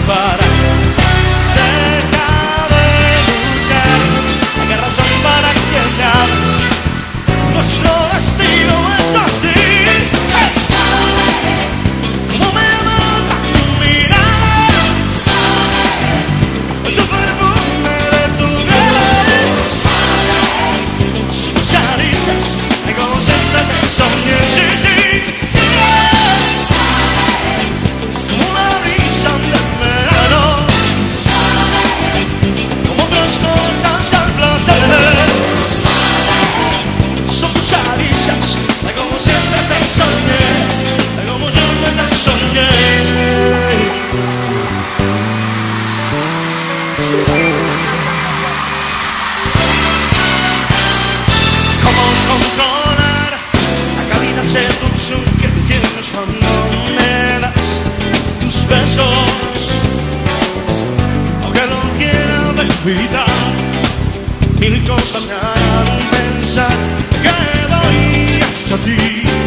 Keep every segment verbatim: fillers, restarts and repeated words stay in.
para. Deja de luchar, hay razón para que te ames. Nuestro destino es así. Como me mata tu mirada, es el perfume de tu piel. Sus caricias, ay, como siempre te soñé, sí, sí. Como una brisa del verano, como transportas al placer. Son tus caricias, ay, como siempre te soñé, ay, como siempre te soñé. ¿Cómo controlar la cabida seducción que tienes cuando me das tus besos? Aunque no quiera evitar, mil cosas me harán pensar que voy hacia ti.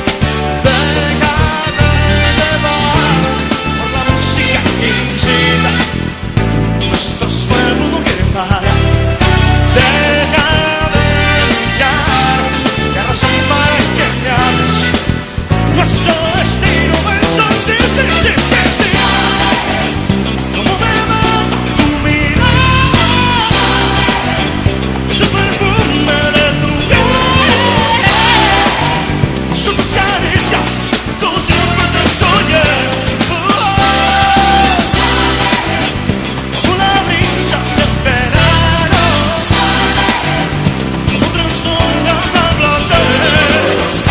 Déjate llevar por la música que incita, nuestro sueño no quiere parar. Deja de luchar, hay razón para que te ames. Nuestro destino es así, sí, sí, sí, sí. Como me mata tu mirada, es el perfume de tu piel. Son tus caricias, como siempre te soñé. Como una brisa del verano, como transportas al placer.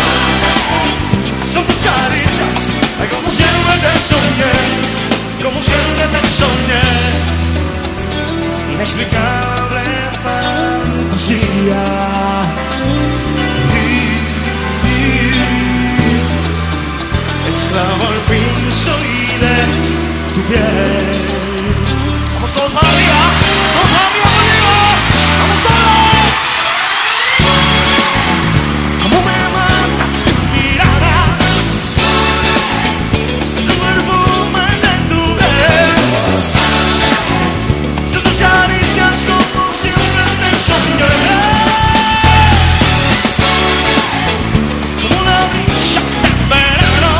Son tus caricias, ay, como siempre te soñé, como siempre te soñé. Inexplicable fantasía. Esclavo al fin soy de tu piel. Vamos todos para arriba, vamos para arriba conmigo, vamos todos. Como me mata tu mirada, es el perfume de tu piel. Son tus caricias como siempre te soñé. Como una brisa del verano,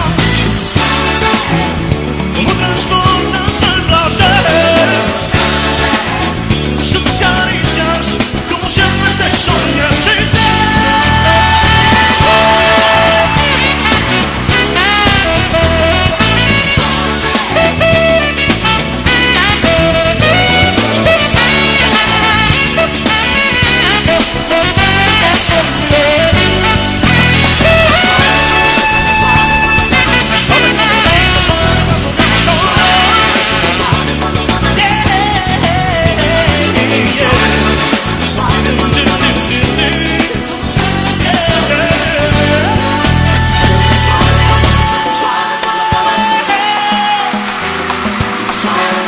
como transportas al placer. Son tus caricias como siempre te soñé, sí, sí. Suave.